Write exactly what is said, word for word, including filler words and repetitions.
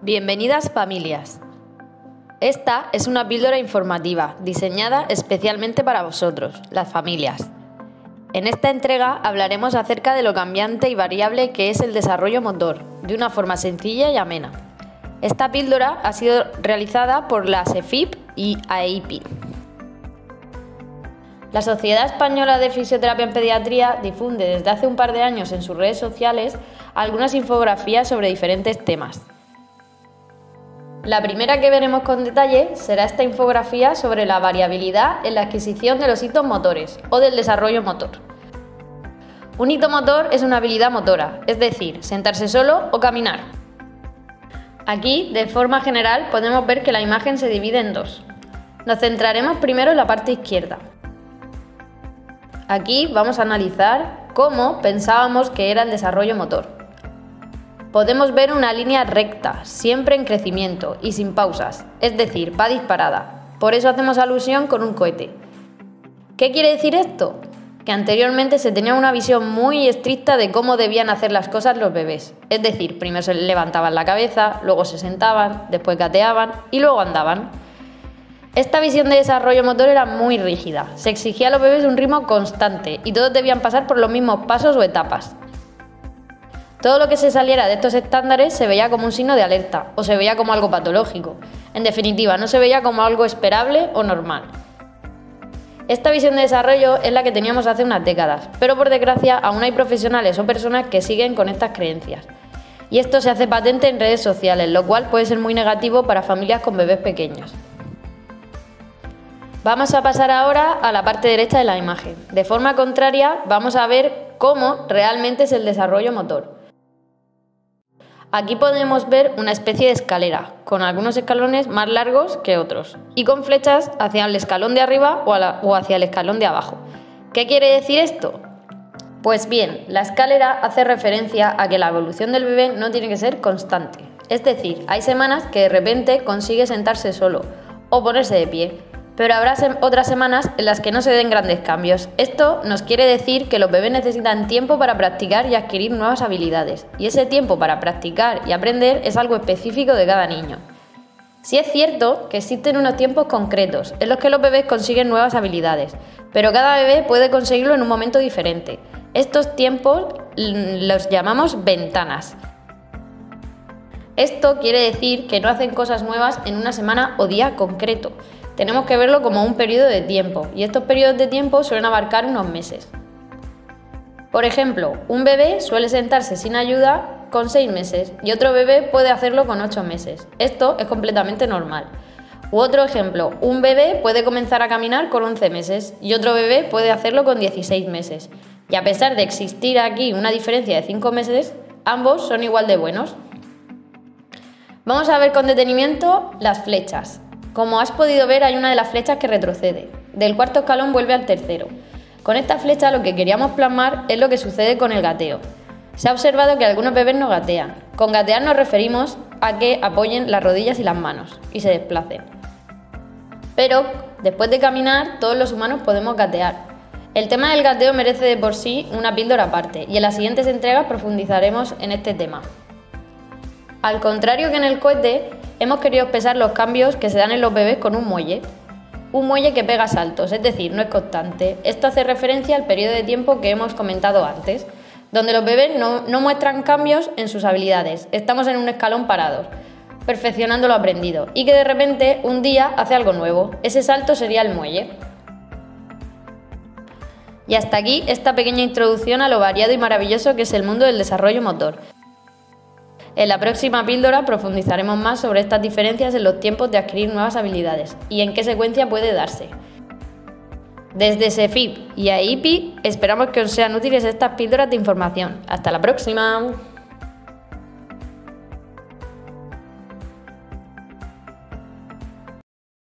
Bienvenidas familias. Esta es una píldora informativa diseñada especialmente para vosotros, las familias. En esta entrega hablaremos acerca de lo cambiante y variable que es el desarrollo motor, de una forma sencilla y amena. Esta píldora ha sido realizada por la SEFIP y A E I P I. La Sociedad Española de Fisioterapia en Pediatría difunde desde hace un par de años en sus redes sociales algunas infografías sobre diferentes temas. La primera que veremos con detalle será esta infografía sobre la variabilidad en la adquisición de los hitos motores o del desarrollo motor. Un hito motor es una habilidad motora, es decir, sentarse solo o caminar. Aquí, de forma general, podemos ver que la imagen se divide en dos. Nos centraremos primero en la parte izquierda. Aquí vamos a analizar cómo pensábamos que era el desarrollo motor. Podemos ver una línea recta, siempre en crecimiento y sin pausas, es decir, va disparada. Por eso hacemos alusión con un cohete. ¿Qué quiere decir esto? Que anteriormente se tenía una visión muy estricta de cómo debían hacer las cosas los bebés. Es decir, primero se levantaban la cabeza, luego se sentaban, después gateaban y luego andaban. Esta visión de desarrollo motor era muy rígida. Se exigía a los bebés un ritmo constante y todos debían pasar por los mismos pasos o etapas. Todo lo que se saliera de estos estándares se veía como un signo de alerta o se veía como algo patológico. En definitiva, no se veía como algo esperable o normal. Esta visión de desarrollo es la que teníamos hace unas décadas, pero por desgracia aún hay profesionales o personas que siguen con estas creencias. Y esto se hace patente en redes sociales, lo cual puede ser muy negativo para familias con bebés pequeños. Vamos a pasar ahora a la parte derecha de la imagen. De forma contraria, vamos a ver cómo realmente es el desarrollo motor. Aquí podemos ver una especie de escalera, con algunos escalones más largos que otros, y con flechas hacia el escalón de arriba o, a la, o hacia el escalón de abajo. ¿Qué quiere decir esto? Pues bien, la escalera hace referencia a que la evolución del bebé no tiene que ser constante. Es decir, hay semanas que de repente consigue sentarse solo o ponerse de pie, pero habrá sem- otras semanas en las que no se den grandes cambios. Esto nos quiere decir que los bebés necesitan tiempo para practicar y adquirir nuevas habilidades, y ese tiempo para practicar y aprender es algo específico de cada niño. Sí es cierto que existen unos tiempos concretos en los que los bebés consiguen nuevas habilidades, pero cada bebé puede conseguirlo en un momento diferente. Estos tiempos los llamamos ventanas. Esto quiere decir que no hacen cosas nuevas en una semana o día concreto. Tenemos que verlo como un periodo de tiempo, y estos periodos de tiempo suelen abarcar unos meses. Por ejemplo, un bebé suele sentarse sin ayuda con seis meses y otro bebé puede hacerlo con ocho meses. Esto es completamente normal. U otro ejemplo, un bebé puede comenzar a caminar con once meses y otro bebé puede hacerlo con dieciséis meses. Y a pesar de existir aquí una diferencia de cinco meses, ambos son igual de buenos. Vamos a ver con detenimiento las flechas. Como has podido ver, hay una de las flechas que retrocede. Del cuarto escalón vuelve al tercero. Con esta flecha lo que queríamos plasmar es lo que sucede con el gateo. Se ha observado que algunos bebés no gatean. Con gatear nos referimos a que apoyen las rodillas y las manos y se desplacen. Pero después de caminar, todos los humanos podemos gatear. El tema del gateo merece de por sí una píldora aparte, y en las siguientes entregas profundizaremos en este tema. Al contrario que en el cohete, hemos querido expresar los cambios que se dan en los bebés con un muelle. Un muelle que pega saltos, es decir, no es constante. Esto hace referencia al periodo de tiempo que hemos comentado antes, donde los bebés no, no muestran cambios en sus habilidades. Estamos en un escalón parados, perfeccionando lo aprendido, y que de repente un día hace algo nuevo. Ese salto sería el muelle. Y hasta aquí esta pequeña introducción a lo variado y maravilloso que es el mundo del desarrollo motor. En la próxima píldora profundizaremos más sobre estas diferencias en los tiempos de adquirir nuevas habilidades y en qué secuencia puede darse. Desde SEFIP y A E I P I esperamos que os sean útiles estas píldoras de información. ¡Hasta la próxima!